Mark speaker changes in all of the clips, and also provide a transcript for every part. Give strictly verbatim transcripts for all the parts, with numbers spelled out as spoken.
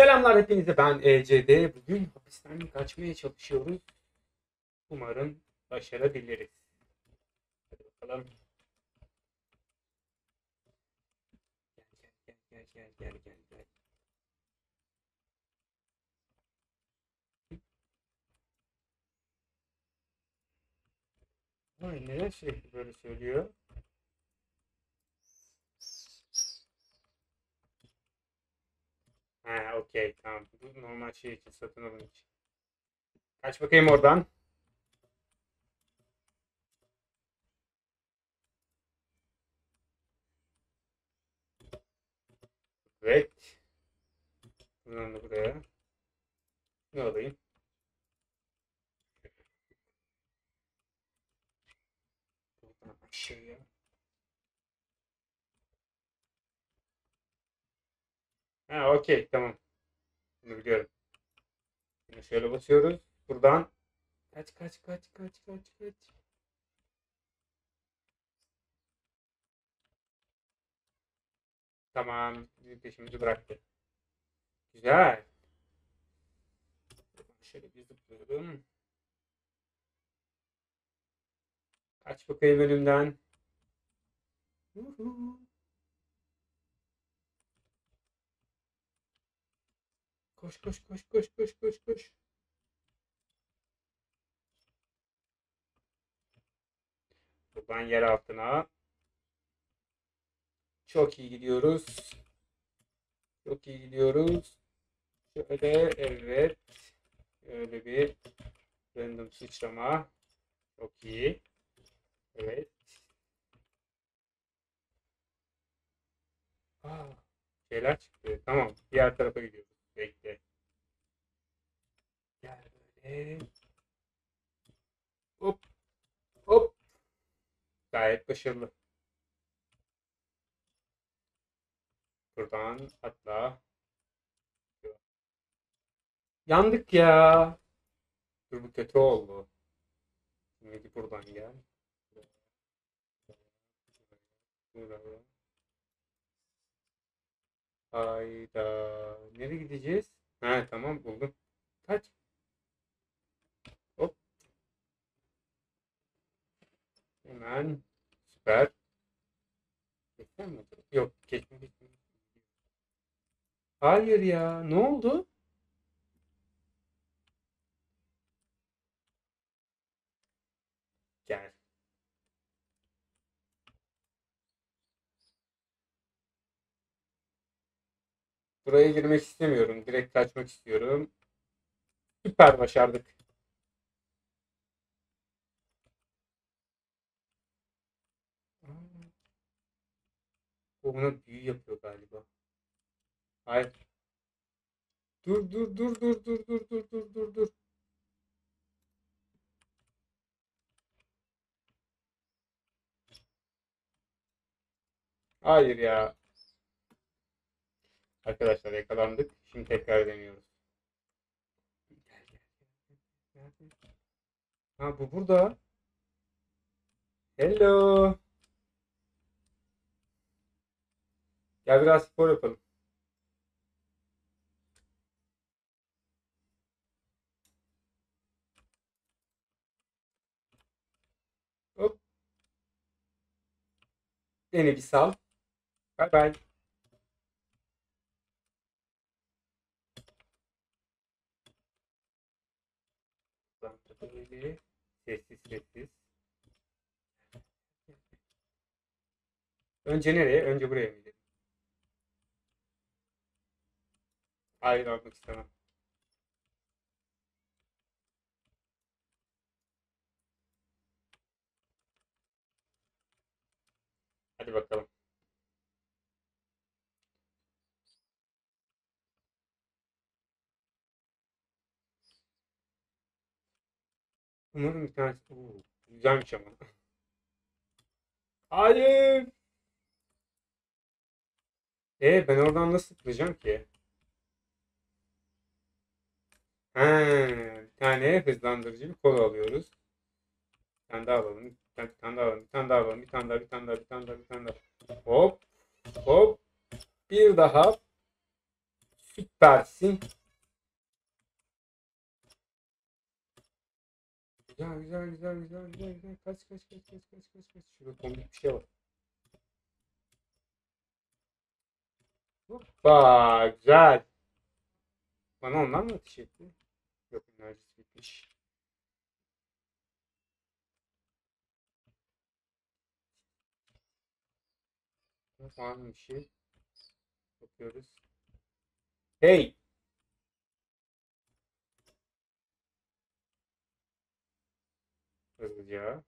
Speaker 1: Selamlar hepinize, ben E C D. Bugün hapisten kaçmaya çalışıyoruz. Umarım başarabiliriz. Hadi bakalım. Gel gel gel gel gel gel. Ay, neden sürekli böyle söylüyor? Ha, okey, tamam. Bu normal şey için, satın alım için. Kaç bakayım oradan. Evet. Buradan da buraya. Ne alayım? Buradan aşağıya. Ha, okey, tamam. Bunu biliyorum. Şimdi şöyle basıyoruz. Buradan kaç kaç kaç kaç kaç kaç. Tamam. Bizim peşimizi bıraktı. Güzel. Şöyle bir zıplıyorum. Kaç bakayım önümden. Uhu. Koş koş koş koş koş koş koş. Buradan yer altına. Çok iyi gidiyoruz. Çok iyi gidiyoruz. Şöyle, evet. Öyle bir random sıçrama. Çok iyi. Evet. Aa, şeyler çıktı. Tamam. Diğer tarafa gidiyoruz. Bekle. Gel böyle. Hop hop. Gayet başarılı. Buradan atla. Yandık ya. Dur, bu kötü oldu. Şimdi buradan gel. Buraya. Hayda. Nereye gideceğiz? Ha, tamam, buldum. Kaç. Hop. Hemen. Süper. Geçsen mi acaba? Yok. Geçme geçme. Hayır ya. Ne oldu? Gel. Buraya girmek istemiyorum. Direkt kaçmak istiyorum. Süper, başardık. Aa, o buna büyü yapıyor galiba. Hayır. Dur dur dur dur dur dur dur dur dur dur. Hayır ya. Arkadaşlar, yakalandık. Şimdi tekrar deniyoruz. Gel gel gel. Nerede? Ha, bu burada. Hello. Gel biraz spor yapalım. Hop. Beni bir sal. Bay bay. Böyle sessiz sessiz. Önce nereye? Önce buraya mı gidelim? Hayır, almak istemem. Hadi bakalım. Umarım bir tanesi... Oo, güzelmiş ama. Hayır. E, ben oradan nasıl kıracağım ki? He, bir tane hızlandırıcı bir kola alıyoruz. Bir tane daha alalım. Bir tane, bir tane daha alalım. Bir tane daha alalım. Bir tane daha, bir tane daha, bir tane daha, bir tane daha. Hop, hop. Bir daha. Süpersin. Güzel güzel güzel güzel güzel güzel. Kaç kaç kaç kaç kaç kaç kaç. Şurada komik bir şey var. Hoppa güzel. Bana onlar mı ateş etti? Yok, enerjisi bitmiş. Var mı bir şey? Bakıyoruz. Hey! Hızlıca.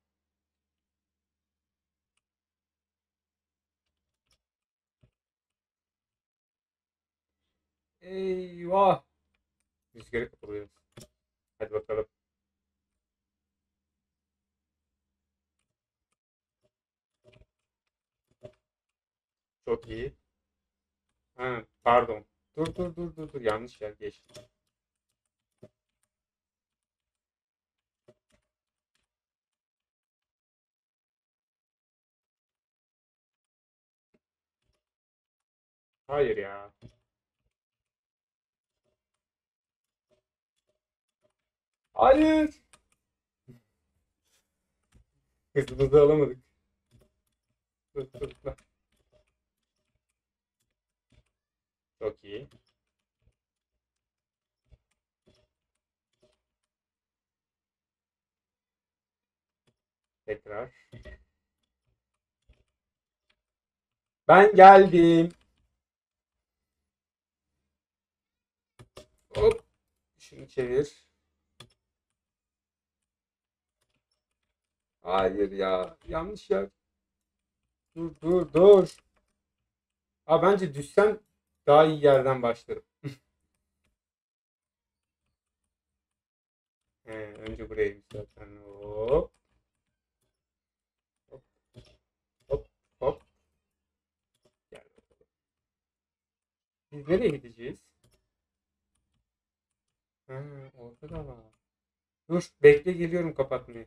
Speaker 1: Eyvah! Rüzgara kapılıyoruz. Hadi bakalım. Çok iyi. Ha, pardon. Dur dur dur dur dur. Yanlış yer geçtim. Hayır ya. Hayır. Hızımızı alamadık. Dur dur dur. Çok iyi. Tekrar. Ben geldim. Hop. Şunu çevir. Hayır ya. Yanlış yer. Dur dur dur. Aa, bence düşsem daha iyi yerden başlarım. He, önce buraya zaten. Hop. Hop hop hop. Gel. Biz nereye gideceğiz? Ha, orada da var. Dur bekle, geliyorum kapatmaya.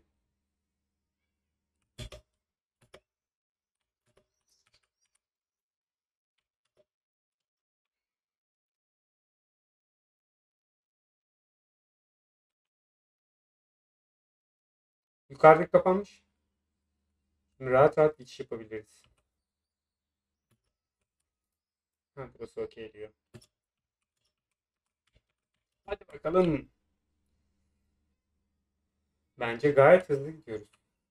Speaker 1: Yukarıdaki kapanmış. Şimdi rahat rahat geçiş yapabiliriz. Ha, burası okey diyor. Hadi bakalım. Bence gayet hızlı gidiyoruz.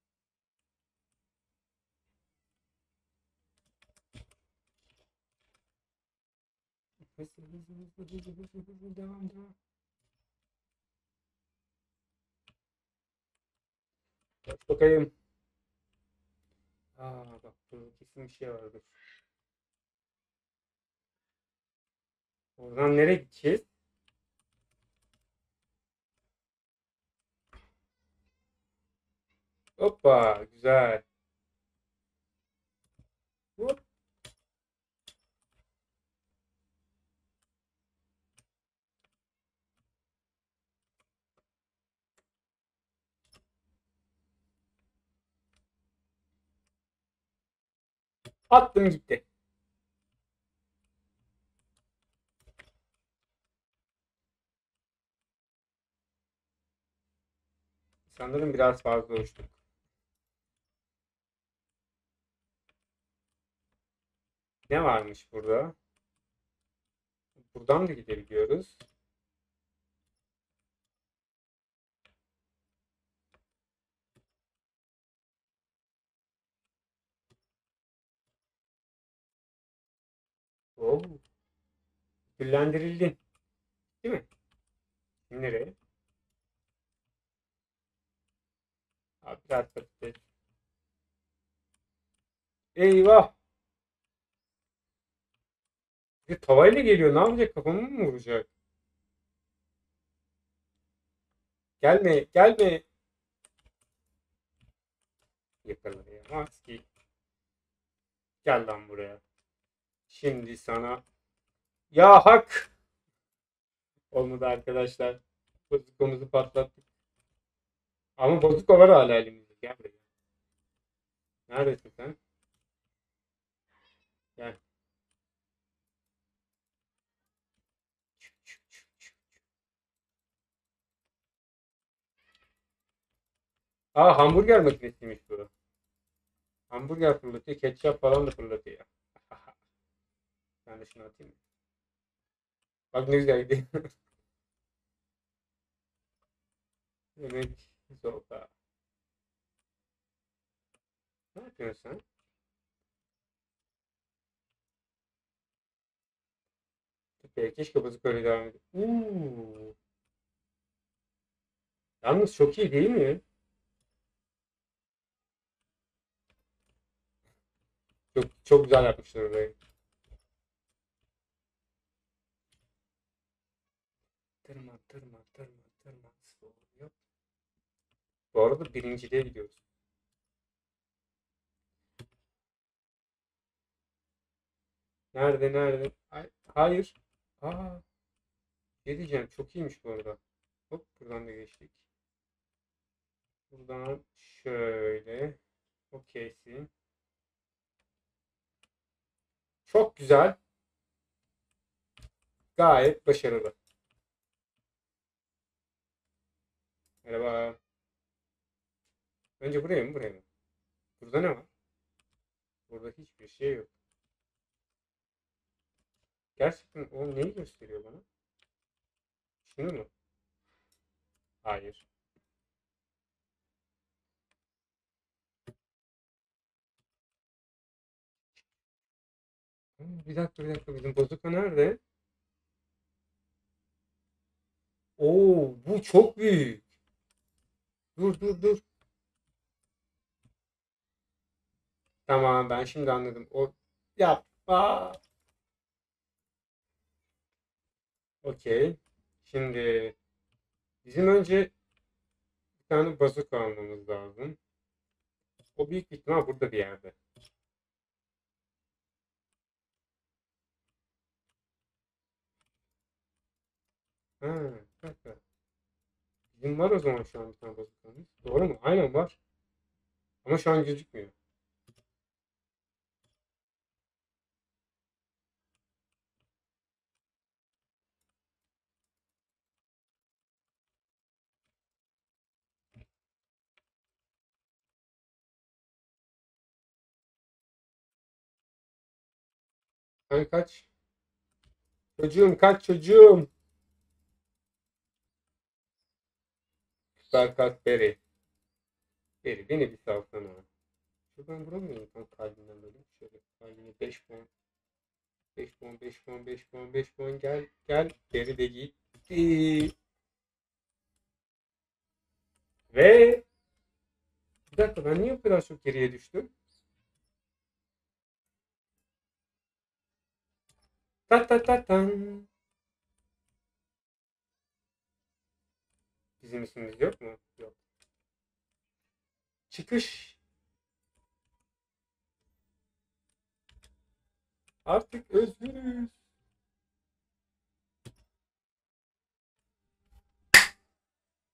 Speaker 1: Hızlı hızlı hızlı hızlı hızlı hızlı devam devam. Bak bakayım. Aa bak, burada kesin bir şey vardır. Oradan nereye gideceğiz? Hoppa güzel. Hop. Attım gitti. Sanırım biraz fazla uçtuk. Ne varmış burada? Buradan da gidebiliyoruz. Oo, küllendirildin. Değil mi? Nereye? Abi biraz patates. Eyvah! Bir tavayla geliyor. Ne yapacak? Kafamı mı vuracak? Gelme, gelme. Yakalayamaz ki. Gel lan buraya. Şimdi sana. Ya hak! Olmadı arkadaşlar. Bozukumuzu patlattık. Ama bozuk var hala elimizde. Gel buraya. Neredesin sen? Gel. Aa, hamburger makinesiymiş bu. Hamburger fırlatıyor. Ketçap falan da fırlatıyor. Ben de şunu atayım mı? Bak ne güzel gidiyor. Yemek zorba. Ne yapıyorsun sen? Süper. Keşke bozuk öyle devam edin. Uuu. Yalnız çok iyi değil mi? Çok çok güzel yapmışlar orayı. Tırman, tırman, tırman, tırman. Sorun yok. Bu arada birinciliğe gidiyoruz. Nerede, nerede? Ay, hayır. Aa, ne diyeceğim? Çok iyiymiş bu arada. Hop, buradan da geçtik. Buradan şöyle. Okeysin. Çok güzel. Gayet başarılı. Merhaba. Önce buraya mı, buraya mı? Burada ne var? Burada hiçbir şey yok. Gerçekten o neyi gösteriyor bana? Şunu mu? Hayır. Aa, bir dakika, bir dakika. Bizim bazuka nerede? Oo, bu çok büyük. Dur, dur, dur. Tamam, ben şimdi anladım. O yapma. Okey. Şimdi bizim önce bir tane bazuka almamız lazım. O büyük bir ihtimal burada bir yerde. Ha, bir dakika. Bizim var o zaman şu an bir tane bazukamız. Doğru mu? Aynen var. Ama şu an gözükmüyor. Hani kaç? Çocuğum kaç çocuğum? Sarkat Beri. Beri beni bir salsana. Şuradan vuramıyorum tam kalbimden böyle. Şöyle kalbine beş puan. beş puan, beş puan, beş puan, beş puan. Gel, gel. Beri de gitti. Ve bir dakika, ben niye bu kadar çok geriye düştüm? Ta ta ta tan. Bizim ismimiz yok mu? Yok. Çıkış. Artık özgürüz.